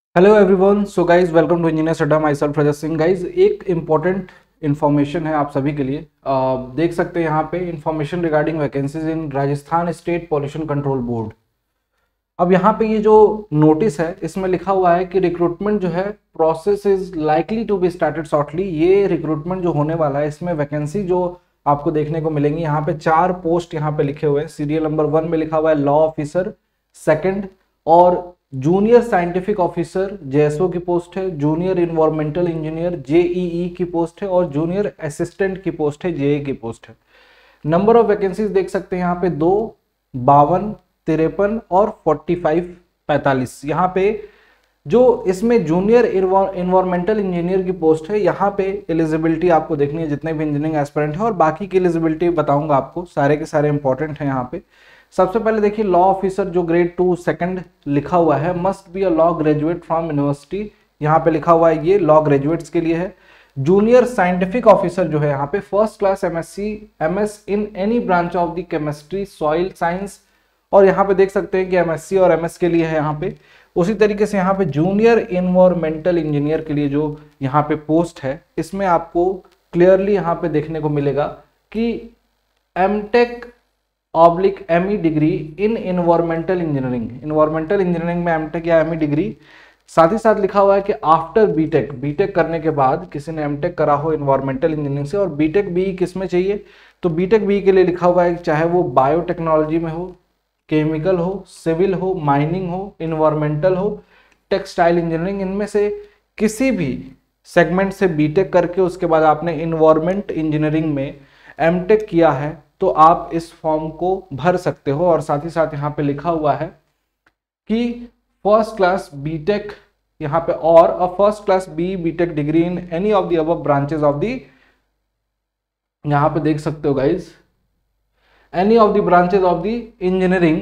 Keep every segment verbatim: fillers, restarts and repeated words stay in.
Hello everyone. So guys welcome to engineer Adda. Myself Rajat Singh. Guys एक important information है आप सभी के लिए। uh, देख सकते हैं यहाँ पे information regarding vacancies in Rajasthan state pollution control board. अब यहाँ पे ये जो नोटिस है इसमें लिखा हुआ है कि रिक्रूटमेंट जो है process is likely to be started shortly. ये रिक्रूटमेंट जो होने वाला है इसमें वैकेंसी जो आपको देखने को मिलेंगी, यहाँ पे चार पोस्ट यहाँ पे लिखे हुए हैं। सीरियल नंबर वन में लिखा हुआ है लॉ ऑफिसर, सेकंड और जूनियर साइंटिफिक ऑफिसर जेएसओ की पोस्ट है, जूनियर इन्वायरमेंटल इंजीनियर जेईई की पोस्ट है और जूनियर असिस्टेंट की पोस्ट है, जेई की पोस्ट है। नंबर ऑफ वैकेंसीज देख सकते हैं यहाँ पे दो, बावन, तिरपन और फोर्टी फाइव, पैंतालीस। यहाँ पे जो इसमें जूनियर इन्वायरमेंटल इंजीनियर की पोस्ट है, यहाँ पे एलिजिबिलिटी आपको देखनी है जितने भी इंजीनियरिंग एस्पिरेंट है, और बाकी की एलिजिबिलिटी बताऊंगा आपको, सारे के सारे इंपॉर्टेंट है यहाँ पे। सबसे पहले देखिए लॉ ऑफिसर जो ग्रेड टू सेकंड लिखा हुआ है, must be a law graduate from university, यहाँ पे लिखा हुआ है ये लॉ ग्रेजुएट्स के लिए है। जूनियर साइंटिफिक ऑफिसर जो है यहाँ पे first class MSc MS in any branch of the chemistry soil science, और यहाँ पे देख सकते हैं कि एमएससी और एमएस के लिए है यहाँ पे। उसी तरीके से यहाँ पे जूनियर इन्वायरमेंटल इंजीनियर के लिए जो यहाँ पे पोस्ट है, इसमें आपको क्लियरली यहाँ पे देखने को मिलेगा कि MTech oblique ME degree in environmental engineering, environmental engineering में एमटेक या एमई डिग्री। साथ ही साथ लिखा हुआ है कि आफ्टर बीटेक, बीटेक करने के बाद किसी ने एमटेक करा हो इन्वायरमेंटल इंजीनियरिंग से, और बीटेक बी किस में चाहिए, तो बीटेक बी के लिए लिखा हुआ है चाहे वो बायोटेक्नोलॉजी में हो, केमिकल हो, सिविल हो, माइनिंग हो, इन्वायरमेंटल हो, टेक्सटाइल इंजीनियरिंग, इनमें से किसी भी सेगमेंट से बीटेक करके उसके बाद आपने इन्वायरमेंट इंजीनियरिंग में एमटेक किया है तो आप इस फॉर्म को भर सकते हो। और साथ ही साथ यहाँ पे लिखा हुआ है कि फर्स्ट क्लास बीटेक यहाँ पे और a first class B BTech degree in any of the above branches of the, यहाँ पे देख सकते हो guys, any of the branches of the engineering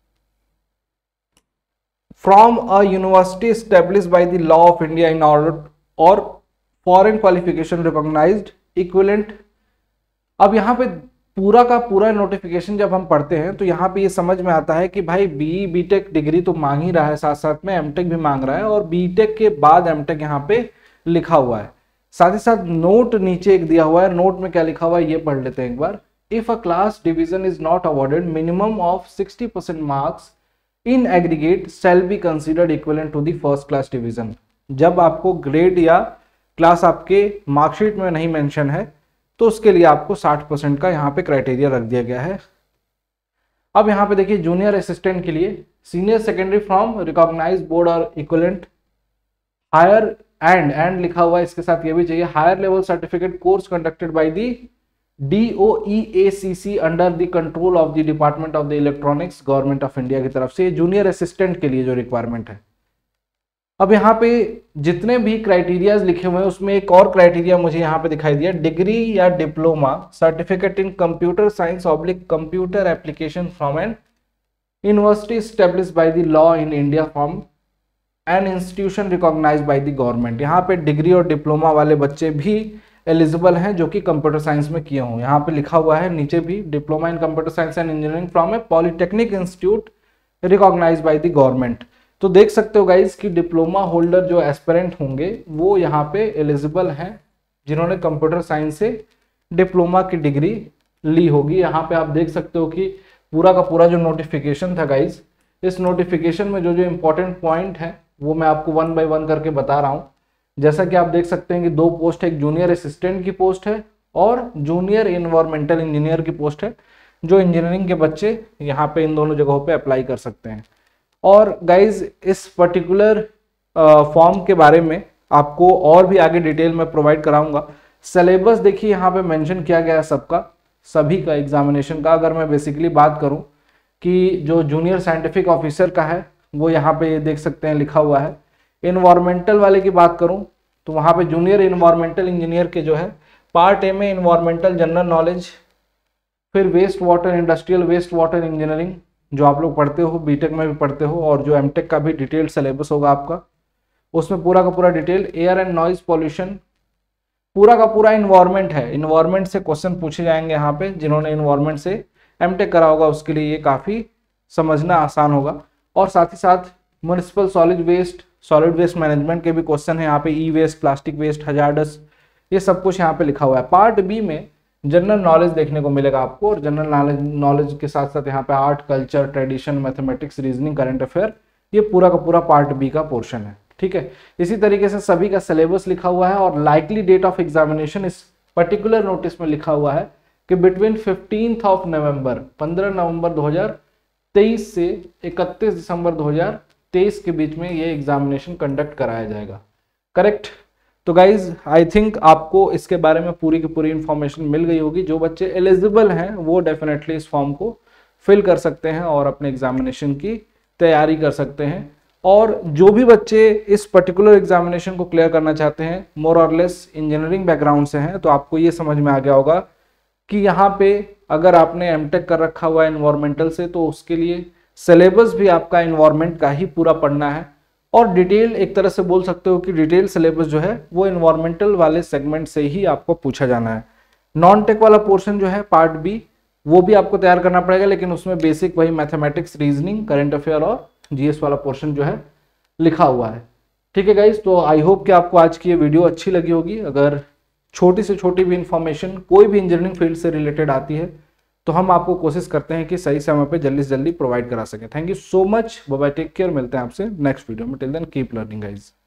from a university established by the law of India in order और foreign qualification recognised equivalent. अब यहाँ पे पूरा का पूरा नोटिफिकेशन जब हम पढ़ते हैं तो यहाँ पे ये समझ में आता है कि भाई बी बीटेक डिग्री तो मांग ही रहा है, साथ साथ में एमटेक भी मांग रहा है, और बीटेक के बाद एमटेक यहाँ पे लिखा हुआ है। साथ ही साथ नोट नीचे एक दिया हुआ है, नोट में क्या लिखा हुआ है ये पढ़ लेते हैं एक बार। If a class division is not awarded minimum of sixty percent marks in aggregate shall be considered equivalent to the first class division. जब आपको ग्रेड या क्लास आपके मार्कशीट में नहीं मेंशन है तो उसके लिए आपको साठ परसेंट का यहाँ पे क्राइटेरिया रख दिया गया है। अब यहाँ पे देखिए जूनियर असिस्टेंट के लिए senior secondary from recognised board और इक्विवेलेंट हायर एंड एंड लिखा हुआ है, इसके साथ ये भी चाहिए higher level certificate course conducted by the DOEACC under the control of the department of the electronics, government of India की तरफ से। जूनियर असिस्टेंट के लिए जो रिक्वायरमेंट है, अब यहाँ पे जितने भी क्राइटेरियाज लिखे हुए हैं उसमें एक और क्राइटेरिया मुझे यहाँ पे दिखाई दिया, डिग्री या diploma certificate in computer science oblique computer application from an university established by the law in India from an institution recognised by the government. यहाँ पे डिग्री और डिप्लोमा वाले बच्चे भी एलिजिबल हैं जो कि कंप्यूटर साइंस में किए हों। यहाँ पे लिखा हुआ है नीचे भी, diploma in computer science and engineering from a polytechnic institute recognised by the government. तो देख सकते हो गाइज कि डिप्लोमा होल्डर जो एस्पिरेंट होंगे वो यहाँ पे एलिजिबल हैं जिन्होंने कंप्यूटर साइंस से डिप्लोमा की डिग्री ली होगी। यहाँ पे आप देख सकते हो कि पूरा का पूरा जो नोटिफिकेशन था गाइज, इस नोटिफिकेशन में जो जो इम्पोर्टेंट पॉइंट है वो मैं आपको वन बाय वन करके बता रहा हूँ। जैसा कि आप देख सकते हैं कि दो पोस्ट है, एक जूनियर असिस्टेंट की पोस्ट है और जूनियर इन्वायरमेंटल इंजीनियर की पोस्ट है, जो इंजीनियरिंग के बच्चे यहाँ पे इन दोनों जगहों पे अप्लाई कर सकते हैं। और गाइज इस पर्टिकुलर फॉर्म के बारे में आपको और भी आगे डिटेल में प्रोवाइड कराऊंगा। सिलेबस देखिए यहाँ पे मेंशन किया गया है सबका, सभी का एग्जामिनेशन का। अगर मैं बेसिकली बात करूं कि जो जूनियर साइंटिफिक ऑफिसर का है वो यहाँ पे देख सकते हैं लिखा हुआ है। इन्वायरमेंटल वाले की बात करूं तो वहाँ पे जूनियर इन्वायरमेंटल इंजीनियर के जो है पार्ट ए में इन्वायरमेंटल जनरल नॉलेज, फिर waste water industrial waste water engineering जो आप लोग पढ़ते हो, बीटेक में भी पढ़ते हो, और जो एमटेक का भी डिटेल सिलेबस होगा आपका, उसमें पूरा का पूरा detail air and noise pollution, पूरा का पूरा इन्वायरमेंट है। इन्वायरमेंट से क्वेश्चन पूछे जाएंगे यहाँ पे, जिन्होंने इन्वायरमेंट से एमटेक करा होगा उसके लिए ये काफ़ी समझना आसान होगा। और साथ ही साथ municipal solid waste, solid waste management के भी क्वेश्चन है यहाँ पे, e waste, plastic waste, hazardous, ये सब कुछ यहाँ पे लिखा हुआ है। पार्ट बी में जनरल नॉलेज देखने को मिलेगा आपको, और जनरल नॉलेज नॉलेज के साथ साथ यहाँ पे art, culture, tradition, mathematics, reasoning, current affair, ये पूरा का पूरा पार्ट बी का पोर्शन है। ठीक है, इसी तरीके से सभी का सिलेबस लिखा हुआ है, और लाइकली डेट ऑफ एग्जामिनेशन इस पर्टिकुलर नोटिस में लिखा हुआ है कि बिटवीन फिफ्टींथ ऑफ नवंबर, पंद्रह नवंबर दो हज़ार तेईस से इकतीस दिसंबर दो हज़ार तेईस के बीच में ये एग्जामिनेशन कंडक्ट कराया जाएगा। करेक्ट। तो गाइज आई थिंक आपको इसके बारे में पूरी की पूरी इंफॉर्मेशन मिल गई होगी। जो बच्चे एलिजिबल हैं वो डेफिनेटली इस फॉर्म को फिल कर सकते हैं और अपने एग्जामिनेशन की तैयारी कर सकते हैं। और जो भी बच्चे इस पर्टिकुलर एग्जामिनेशन को क्लियर करना चाहते हैं, मोर और लेस इंजीनियरिंग बैकग्राउंड से हैं, तो आपको ये समझ में आ गया होगा कि यहाँ पे अगर आपने एमटेक कर रखा हुआ है एनवायरमेंटल से, तो उसके लिए सिलेबस भी आपका एनवायरमेंट का ही पूरा पढ़ना है, और डिटेल एक तरह से बोल सकते हो कि डिटेल सिलेबस जो है वो एनवायरमेंटल वाले सेगमेंट से ही आपको पूछा जाना है। नॉन टेक वाला पोर्शन जो है पार्ट बी, वो भी आपको तैयार करना पड़ेगा, लेकिन उसमें बेसिक वही मैथमेटिक्स, रीजनिंग, करंट अफेयर और जीएस वाला पोर्शन जो है लिखा हुआ है। ठीक है गाइज, तो आई होप कि आपको आज की ये वीडियो अच्छी लगी होगी। अगर छोटी से छोटी भी इंफॉर्मेशन कोई भी इंजीनियरिंग फील्ड से रिलेटेड आती है तो हम आपको कोशिश करते हैं कि सही समय पे जल्दी से जल्दी प्रोवाइड करा सकें। Thank you so much, bye bye, take care, मिलते हैं आपसे नेक्स्ट वीडियो में। Till then keep learning guys.